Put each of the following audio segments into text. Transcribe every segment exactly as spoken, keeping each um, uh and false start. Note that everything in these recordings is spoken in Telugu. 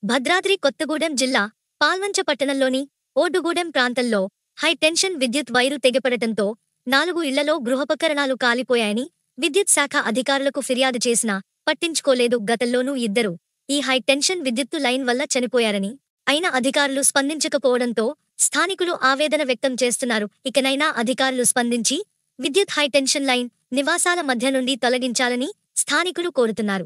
భద్రాద్రి కొత్తగూడెం జిల్లా పాల్వంచ పట్టణంలోని ఓడుగూడెం ప్రాంతంలో హై టెన్షన్ విద్యుత్ వైరు తెగిపడటంతో నాలుగు ఇళ్లలో గృహోపకరణాలు కాలిపోయాయని విద్యుత్ శాఖ అధికారులకు ఫిర్యాదు చేసినా పట్టించుకోలేదు. గతంలోనూ ఇద్దరు ఈ హై టెన్షన్ విద్యుత్తు లైన్ వల్ల చనిపోయారని, అయినా అధికారులు స్పందించకపోవడంతో స్థానికులు ఆవేదన వ్యక్తం చేస్తున్నారు. ఇకనైనా అధికారులు స్పందించి విద్యుత్ హై టెన్షన్ లైన్ నివాసాల మధ్య నుండి తొలగించాలని స్థానికులు కోరుతున్నారు.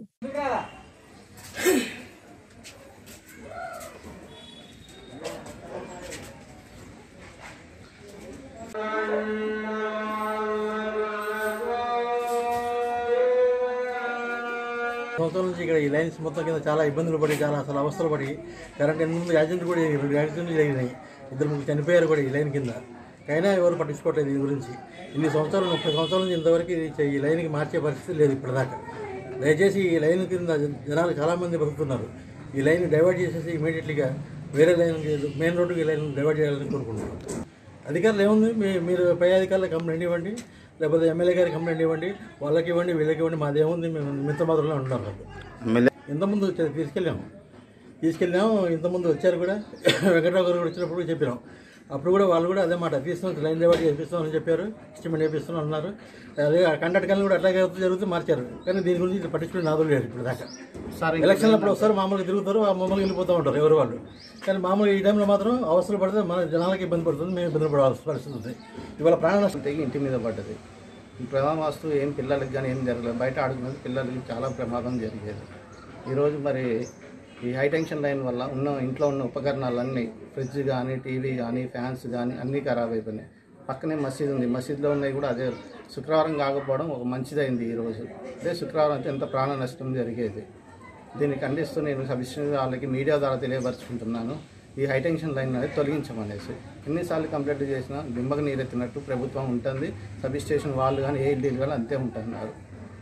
సంవత్సరాల నుంచి ఇక్కడ ఈ లైన్స్ మొత్తం కింద చాలా ఇబ్బందులు పడి చాలా అసలు అవస్థలు పడి కరెంట్ ఎన్ని ముందు యాక్సిడెంట్ కూడా రెండు యాక్సిడెంట్లు జరిగినాయి. ఇద్దరు ముగ్గురు చనిపోయారు కూడా ఈ లైన్ కింద. అయినా ఎవరు పట్టించుకోవట్లేదు దీని గురించి. ఇన్ని సంవత్సరాలు ముప్పై సంవత్సరాల నుంచి ఇంతవరకు ఈ లైన్కి మార్చే పరిస్థితి లేదు ఇప్పటిదాకా. దయచేసి ఈ లైన్ కింద జనాలు చాలామంది బతుకుతున్నారు. ఈ లైన్ డైవర్ట్ చేసేసి ఇమీడియట్లీగా వేరే లైన్ మెయిన్ రోడ్డుకి ఈ లైన్ డైవర్ట్ చేయాలని కోరుకుంటున్నాం. అధికారులు ఏముంది, మీ మీరు పై అధికారులకు కంప్లైంట్ ఇవ్వండి, లేకపోతే ఎమ్మెల్యే గారికి కంప్లైంట్ ఇవ్వండి, వాళ్ళకి ఇవ్వండి, వీళ్ళకి ఇవ్వండి. మాదేముంది, మేము మిత్రమాత్రలో ఉంటున్నాం. ఇంతకుముందు తీసుకెళ్ళాము తీసుకెళ్ళాము ఇంతకుముందు వచ్చారు కూడా. వెంకటరావు గారు కూడా వచ్చినప్పుడు చెప్పినాం. అప్పుడు కూడా వాళ్ళు కూడా అదే మాట, తీస్తున్నాం లైన్ డైవర్ట్ చేపిస్తున్నామని చెప్పారు, ఎస్టిమేట్ చేపిస్తున్నాం అన్నారు. అదే కండక్ట్ కానీ కూడా అట్లాగే జరుగుతూ మార్చారు. కానీ దీని గురించి పట్టించుకుని నాదులు లేదు ఇప్పుడు దాకా. ఎలక్షన్లు అప్పుడు వస్తారు, మామూలుగా తిరుగుతారు, మామూలుగా వెళ్ళిపోతూ ఉంటారు ఎవరు వాళ్ళు. కానీ మామూలుగా ఈ టైంలో మాత్రం అవసరం పడితే మన జనాలకి ఇబ్బంది పడుతుంది, మేము ఇబ్బంది పడాల్సిన పరిస్థితి ఉంది. ఇవాళ ప్రాణ నష్టం తెగి ఇంటి మీద పడ్డది. ప్రమాదం వస్తూ ఏం పిల్లలకి కానీ ఏం జరగలేదు. బయట ఆడుకున్నది పిల్లలకి చాలా ప్రమాదం జరిగేది. ఈరోజు మరి ఈ హై టెన్షన్ లైన్ వల్ల ఉన్న ఇంట్లో ఉన్న ఉపకరణాలన్నీ, ఫ్రిడ్జ్ కానీ, టీవీ కానీ, ఫ్యాన్స్ కానీ అన్నీ ఖరాబ్ అయిపోయినాయి. పక్కనే మసీద్ ఉంది, మసీద్లో ఉన్నాయి కూడా. అదే శుక్రవారం కాకపోవడం ఒక మంచిదైంది ఈరోజు. అదే శుక్రవారం అయితే ఎంత ప్రాణ నష్టం జరిగేది. దీన్ని ఖండిస్తూ నేను సబ్స్టేషన్ వాళ్ళకి మీడియా ద్వారా తెలియపరుచుకుంటున్నాను, ఈ హై టెన్షన్ లైన్ అనేది తొలగించమనేసి. ఎన్నిసార్లు కంప్లైంట్ చేసినా బింబక నీరెత్తినట్టు ప్రభుత్వం ఉంటుంది. సబ్స్టేషన్ వాళ్ళు కానీ ఏ ఇల్లు కానీ అంతే ఉంటున్నారు.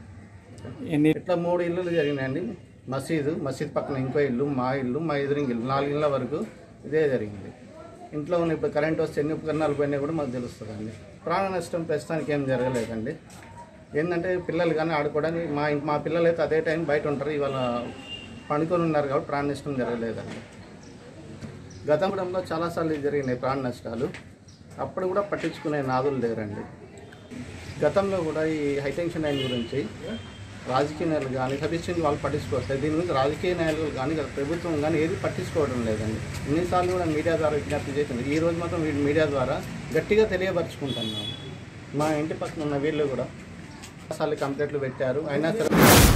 ఇట్లా మూడు ఇల్లులు జరిగినాయండి. మసీదు, మసీద్ పక్కన ఇంకో ఇల్లు, మా ఇల్లు, మా ఎదురింగ్ ఇల్లు, నాలుగు ఇళ్ళ వరకు ఇదే జరిగింది. ఇంట్లో ఉన్న ఇప్పుడు కరెంట్ వస్తే ఎన్ని ఉపకరణాలు పోయినా కూడా మాకు తెలుస్తుందండి. ప్రాణ నష్టం ప్రస్తుతానికి ఏం జరగలేదండి. ఏంటంటే పిల్లలు కానీ ఆడుకోవడానికి, మా మా పిల్లలు అయితే అదే టైం బయట ఉంటారు, ఇవాళ పండుకొని ఉన్నారు కాబట్టి ప్రాణ నష్టం జరగలేదండి. గతంలో చాలాసార్లు జరిగినాయి ప్రాణ నష్టాలు, అప్పుడు కూడా పట్టించుకునే నాదులు లేరండి. గతంలో కూడా ఈ హై టెన్షన్ లైన్ గురించి రాజకీయ నాయకులు కానీ సబ్స్టేషన్ వాళ్ళు పట్టించుకోవట్లేదు. దీని గురించి రాజకీయ నాయకులు కానీ ప్రభుత్వం కానీ ఏది పట్టించుకోవడం లేదండి. ఎన్నిసార్లు కూడా మీడియా ద్వారా విజ్ఞప్తి చేసింది. ఈ రోజు మాత్రం మీడియా ద్వారా గట్టిగా తెలియపరుచుకుంటున్నాము. మా ఇంటి పక్కన ఉన్న వీళ్ళు కూడా చాలాసార్లు కంప్లైంట్లు పెట్టారు, అయినా సరే